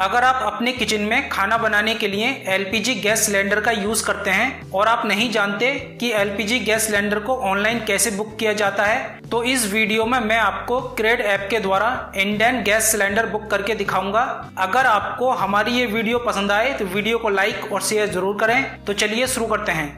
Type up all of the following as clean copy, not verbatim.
अगर आप अपने किचन में खाना बनाने के लिए एलपीजी गैस सिलेंडर का यूज करते हैं और आप नहीं जानते कि एलपीजी गैस सिलेंडर को ऑनलाइन कैसे बुक किया जाता है, तो इस वीडियो में मैं आपको क्रेड ऐप के द्वारा इंडियन गैस सिलेंडर बुक करके दिखाऊंगा। अगर आपको हमारी ये वीडियो पसंद आए तो वीडियो को लाइक और शेयर जरूर करें। तो चलिए शुरू करते हैं।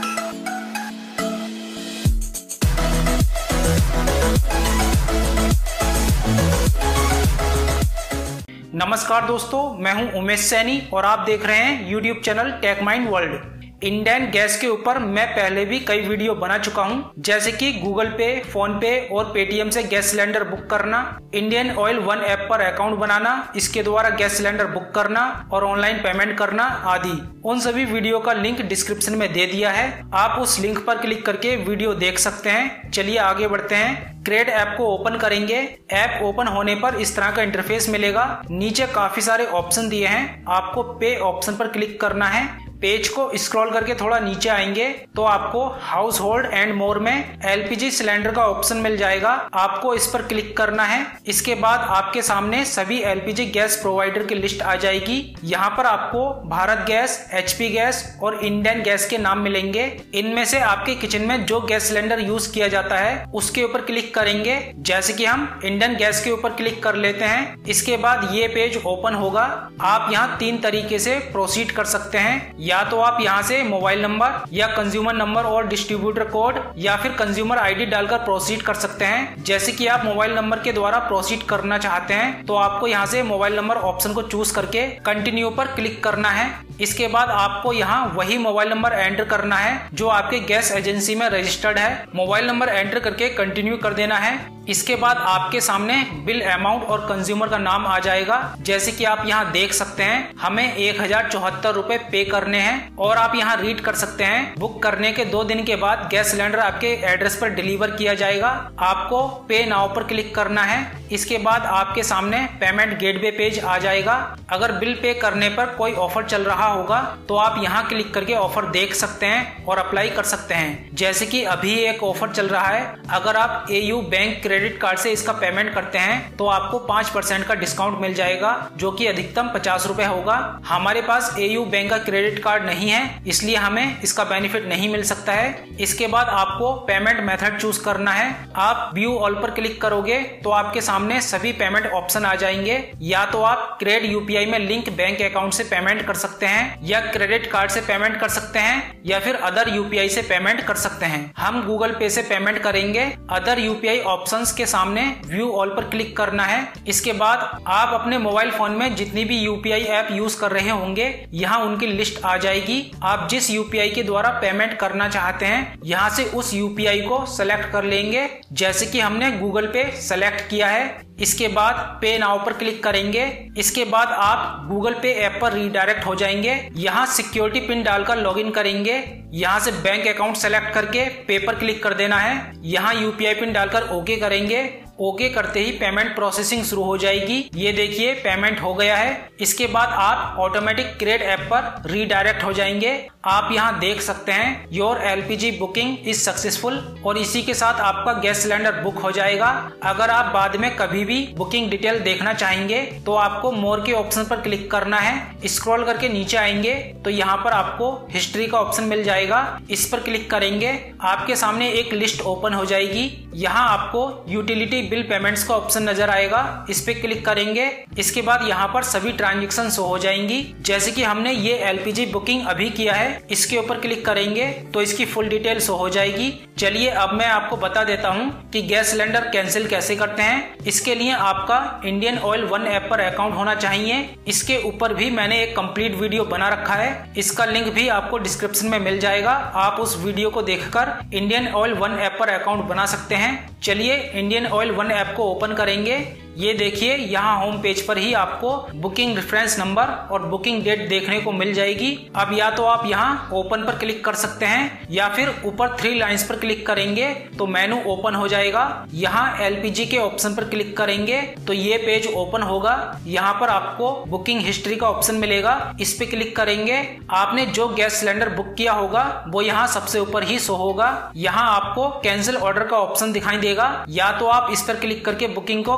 नमस्कार दोस्तों, मैं हूं उमेश सैनी और आप देख रहे हैं YouTube channel tech mind world. Indian gas के ऊपर मैं पहले भी कई वीडियो बना चुका हूं, जैसे कि गूगल पे, फोन पे और पेटीएम से गैस सिलेंडर बुक करना, इंडियन ऑयल वन ऐप पर अकाउंट बनाना, इसके द्वारा गैस सिलेंडर बुक करना और ऑनलाइन पेमेंट करना आदि। उन सभी वीडियो का लिंक डिस्क्रिप्शन में दे दिया है, आप उस लिंक पर क्लिक करके वीडियो देख सकते हैं। चलिए आगे बढ़ते हैं। क्रेड ऐप को ओपन करेंगे। ऐप ओपन होने पर इस तरह का इंटरफेस मिलेगा। नीचे काफी सारे ऑप्शन दिए हैं, आपको पे ऑप्शन पर क्लिक करना है। पेज को स्क्रॉल करके थोड़ा नीचे आएंगे तो आपको हाउस होल्ड एंड मोर में एलपीजी सिलेंडर का ऑप्शन मिल जाएगा, आपको इस पर क्लिक करना है। इसके बाद आपके सामने सभी एलपीजी गैस प्रोवाइडर की लिस्ट आ जाएगी। यहाँ पर आपको भारत गैस, एचपी गैस और इंडियन गैस के नाम मिलेंगे। इनमें से आपके किचन में जो गैस सिलेंडर यूज किया जाता है उसके ऊपर क्लिक करेंगे, जैसे कि हम इंडियन गैस के ऊपर क्लिक कर लेते हैं। इसके बाद ये पेज ओपन होगा। आप यहाँ 3 तरीके से प्रोसीड कर सकते हैं। या तो आप यहां से मोबाइल नंबर या कंज्यूमर नंबर और डिस्ट्रीब्यूटर कोड या फिर कंज्यूमर आईडी डालकर प्रोसीड कर सकते हैं। जैसे कि आप मोबाइल नंबर के द्वारा प्रोसीड करना चाहते हैं तो आपको यहां से मोबाइल नंबर ऑप्शन को चूज करके कंटिन्यू पर क्लिक करना है। इसके बाद आपको यहां वही मोबाइल नंबर एंटर करना है जो आपके गैस एजेंसी में रजिस्टर्ड है। मोबाइल नंबर एंटर करके कंटिन्यू कर देना है। इसके बाद आपके सामने बिल अमाउंट और कंज्यूमर का नाम आ जाएगा। जैसे कि आप यहाँ देख सकते हैं, हमें 1074 रुपए पे करने हैं। और आप यहाँ रीड कर सकते हैं, बुक करने के 2 दिन के बाद गैस सिलेंडर आपके एड्रेस पर डिलीवर किया जाएगा। आपको पे नाउ पर क्लिक करना है। इसके बाद आपके सामने पेमेंट गेटवे पेज आ जाएगा। अगर बिल पे करने पर कोई ऑफर चल रहा होगा तो आप यहाँ क्लिक करके ऑफर देख सकते हैं और अप्लाई कर सकते हैं। जैसे कि अभी एक ऑफर चल रहा है, अगर आप AU बैंक क्रेडिट कार्ड से इसका पेमेंट करते हैं तो आपको 5% का डिस्काउंट मिल जाएगा, जो कि अधिकतम 50 रुपए होगा। हमारे पास AU बैंक का क्रेडिट कार्ड नहीं है, इसलिए हमें इसका बेनिफिट नहीं मिल सकता है। इसके बाद आपको पेमेंट मेथड चूज करना है। आप व्यू ऑल पर क्लिक करोगे तो आपके सामने सभी पेमेंट ऑप्शन आ जाएंगे। या तो आप क्रेड UPI में लिंक बैंक अकाउंट से पेमेंट कर सकते हैं, या क्रेडिट कार्ड से पेमेंट कर सकते हैं, या फिर अदर UPI से पेमेंट कर सकते हैं। हम गूगल पे से पेमेंट करेंगे। अदर UPI ऑप्शंस के सामने व्यू ऑल पर क्लिक करना है। इसके बाद आप अपने मोबाइल फोन में जितनी भी UPI ऐप यूज कर रहे होंगे यहाँ उनकी लिस्ट आ जाएगी। आप जिस UPI के द्वारा पेमेंट करना चाहते हैं यहाँ से उस UPI को सेलेक्ट कर लेंगे, जैसे कि हमने गूगल पे सेलेक्ट किया है। इसके बाद पे नाउ पर क्लिक करेंगे। इसके बाद आप गूगल पे ऐप पर रीडायरेक्ट हो जाएंगे। यहाँ सिक्योरिटी पिन डालकर लॉगिन करेंगे। यहाँ से बैंक अकाउंट सेलेक्ट करके पे पर क्लिक कर देना है। यहाँ UPI पिन डालकर ओके करेंगे। ओके करते ही पेमेंट प्रोसेसिंग शुरू हो जाएगी। ये देखिए पेमेंट हो गया है। इसके बाद आप ऑटोमेटिक क्रेड ऐप पर रीडायरेक्ट हो जाएंगे। आप यहाँ देख सकते हैं your LPG booking is successful और इसी के साथ आपका गैस सिलेंडर बुक हो जाएगा। अगर आप बाद में कभी भी बुकिंग डिटेल देखना चाहेंगे तो आपको मोर के ऑप्शन पर क्लिक करना है। स्क्रॉल करके नीचे आएंगे तो यहाँ पर आपको हिस्ट्री का ऑप्शन मिल जाएगा। इस पर क्लिक करेंगे, आपके सामने एक लिस्ट ओपन हो जाएगी। यहाँ आपको यूटिलिटी बिल पेमेंट्स का ऑप्शन नजर आएगा, इस पे क्लिक करेंगे। इसके बाद यहाँ पर सभी ट्रांजेक्शन शो हो जाएंगी। जैसे कि हमने ये LPG बुकिंग अभी किया है, इसके ऊपर क्लिक करेंगे तो इसकी फुल डिटेल शो हो जाएगी। चलिए अब मैं आपको बता देता हूँ कि गैस सिलेंडर कैंसिल कैसे करते हैं। इसके लिए आपका इंडियन ऑयल वन ऐप पर अकाउंट होना चाहिए। इसके ऊपर भी मैंने एक कंप्लीट वीडियो बना रखा है, इसका लिंक भी आपको डिस्क्रिप्शन में मिल जाएगा। आप उस वीडियो को देखकर इंडियन ऑयल वन ऐप पर अकाउंट बना सकते हैं। चलिए इंडियन ऑयल वन ऐप को ओपन करेंगे। ये देखिए यहाँ होम पेज पर ही आपको बुकिंग रेफरेंस नंबर और बुकिंग डेट देखने को मिल जाएगी। अब या तो आप यहाँ ओपन पर क्लिक कर सकते हैं या फिर ऊपर 3 लाइंस पर क्लिक करेंगे तो मेनू ओपन हो जाएगा। यहाँ LPG के ऑप्शन पर क्लिक करेंगे तो ये पेज ओपन होगा। यहाँ पर आपको बुकिंग हिस्ट्री का ऑप्शन मिलेगा, इस पे क्लिक करेंगे। आपने जो गैस सिलेंडर बुक किया होगा वो यहाँ सबसे ऊपर ही शो होगा। यहाँ आपको कैंसिल ऑर्डर का ऑप्शन दिखाई देगा, या तो आप इस पर क्लिक करके बुकिंग को कैंसिल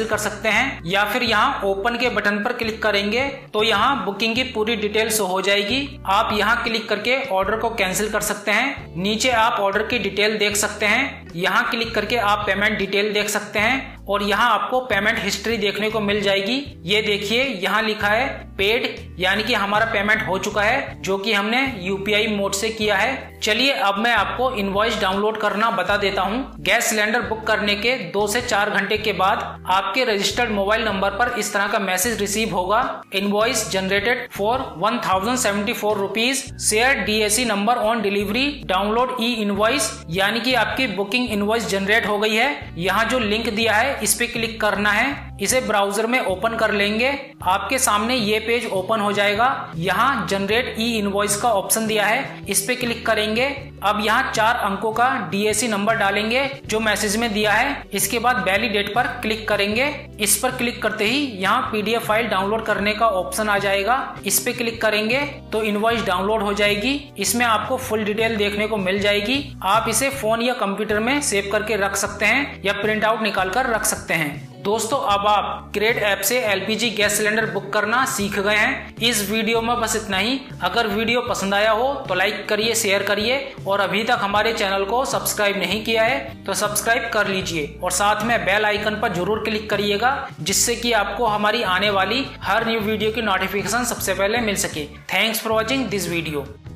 कर सकते हैं, या फिर यहाँ ओपन के बटन पर क्लिक करेंगे तो यहाँ बुकिंग की पूरी डिटेल शो हो जाएगी। आप यहाँ क्लिक करके ऑर्डर को कैंसिल कर सकते हैं। नीचे आप ऑर्डर की डिटेल देख सकते हैं। यहाँ क्लिक करके आप पेमेंट डिटेल देख सकते हैं और यहाँ आपको पेमेंट हिस्ट्री देखने को मिल जाएगी। ये देखिए यहाँ लिखा है पेड, यानी कि हमारा पेमेंट हो चुका है, जो कि हमने यूपीआई मोड से किया है। चलिए अब मैं आपको इनवॉइस डाउनलोड करना बता देता हूँ। गैस सिलेंडर बुक करने के 2 से 4 घंटे के बाद आपके रजिस्टर्ड मोबाइल नंबर पर इस तरह का मैसेज रिसीव होगा। Invoice generated for 1074 rupees, share DAC number on delivery, download e invoice, यानी कि आपकी बुकिंग इनवॉइस जनरेट हो गई है। यहाँ जो लिंक दिया है इस पे क्लिक करना है। इसे ब्राउजर में ओपन कर लेंगे। आपके सामने ये पेज ओपन हो जाएगा। यहाँ जनरेट ई इनवॉइस का ऑप्शन दिया है, इस पे क्लिक करेंगे। अब यहाँ 4 अंकों का DAC नंबर डालेंगे जो मैसेज में दिया है। इसके बाद वैलिडेट पर क्लिक करेंगे। इस पर क्लिक करते ही यहाँ PDF फाइल डाउनलोड करने का ऑप्शन आ जाएगा। इस पे क्लिक करेंगे तो इनवॉइस डाउनलोड हो जाएगी। इसमें आपको फुल डिटेल देखने को मिल जाएगी। आप इसे फोन या कंप्यूटर में सेव करके रख सकते हैं या प्रिंट आउट निकाल कर रख सकते हैं। दोस्तों अब आप क्रेट ऐप से LPG गैस सिलेंडर बुक करना सीख गए हैं। इस वीडियो में बस इतना ही। अगर वीडियो पसंद आया हो तो लाइक करिए, शेयर करिए और अभी तक हमारे चैनल को सब्सक्राइब नहीं किया है तो सब्सक्राइब कर लीजिए और साथ में बेल आइकन पर जरूर क्लिक करिएगा, जिससे कि आपको हमारी आने वाली हर न्यू वीडियो की नोटिफिकेशन सबसे पहले मिल सके। Thanks for watching this video.